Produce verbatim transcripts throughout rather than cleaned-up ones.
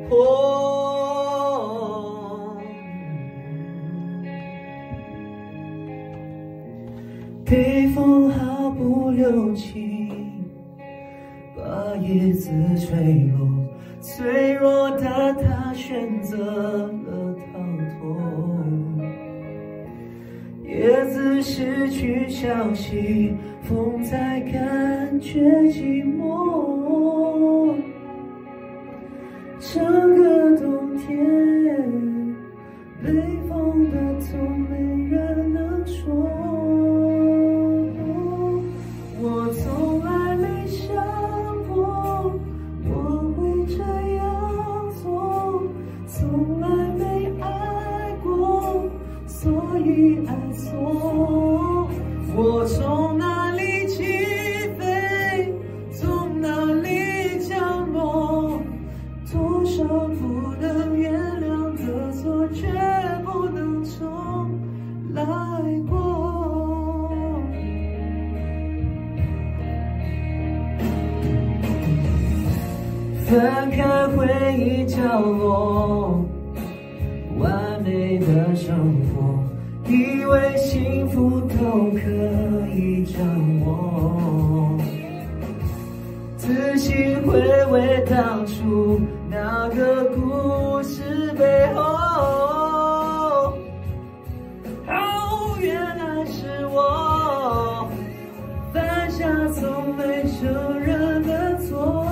哦，北风毫不留情，把叶子吹落，脆弱的它选择了逃脱。叶子失去消息，风才感觉寂寞。整个冬天，北风的痛没人能说。我从来没想过我会这样做，从来没爱过，所以爱错。我从哪里起飞，从哪里降落，多少不能原谅的错，却不能重来过。翻开回忆角落，完美的生活，以为幸福都可以掌握。仔细回味当初那个故事背后，哦，原来是我犯下从没承认的错。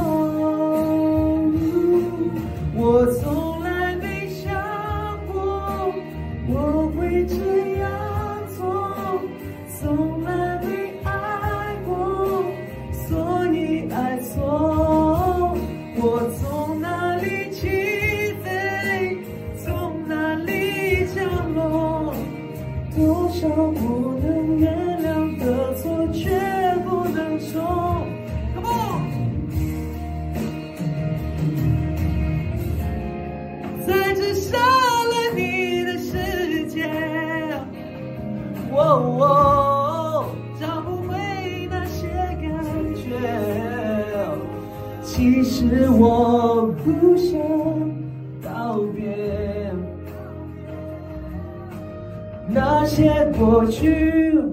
我从来没想过我会这样做，从来没爱过，所以爱错。我从哪里起飞，从哪里降落，多少不能原谅的错，却不能重。Come on！ 在这杀了你的世界，哦哦，找不回那些感觉。其实我不想道别，那些过去